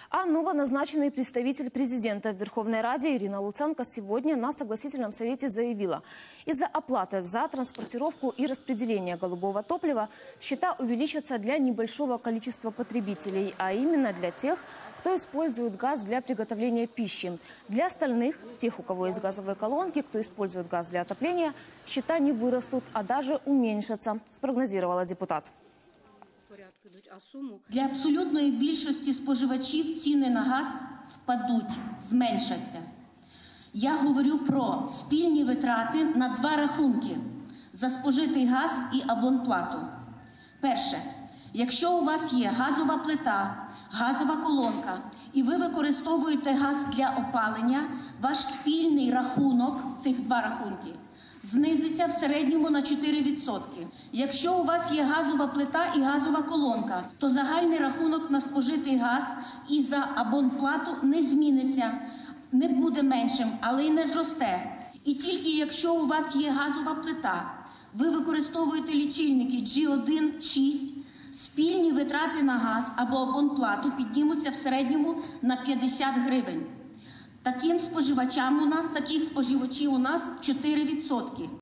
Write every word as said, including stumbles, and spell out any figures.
А новоназначенный представитель президента в Верховной Раде Ирина Луценко сегодня на согласительном совете заявила, из-за оплаты за транспортировку и распределение голубого топлива счета увеличатся для небольшого количества потребителей, а именно для тех, кто использует газ для приготовления пищи. Для остальных, тех, у кого есть газовые колонки, кто использует газ для отопления, счета не вырастут, а даже уменьшатся, спрогнозировала депутат. Для абсолютної більшості споживачів ціни на газ впадуть, зменшаться. Я говорю про спільні витрати на два рахунки – за спожитий газ і абонплату. Перше. Якщо у вас є газова плита, газова колонка і ви використовуєте газ для опалення, ваш спільний рахунок, цих два рахунки, знизиться в середньому на чотири відсотки. Якщо у вас є газова плита і газова колонка, то загальний рахунок на спожитий газ і за абонплату не зміниться, не буде меншим, але й не зросте. І тільки якщо у вас є газова плита, ви використовуєте лічильники джі один шість, спільні витрати на газ або абонплату піднімуться в середньому на п'ятдесят гривень. Таким споживачам у нас, таких споживачів у нас чотири відсотки.